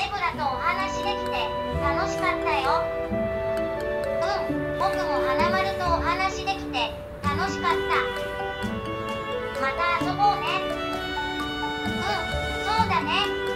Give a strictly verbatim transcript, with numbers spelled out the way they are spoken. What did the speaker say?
ブラとお話できて楽しかったよ。うん、僕も花丸とお話できて楽しかった。また遊ぼうね。うん、そうだね。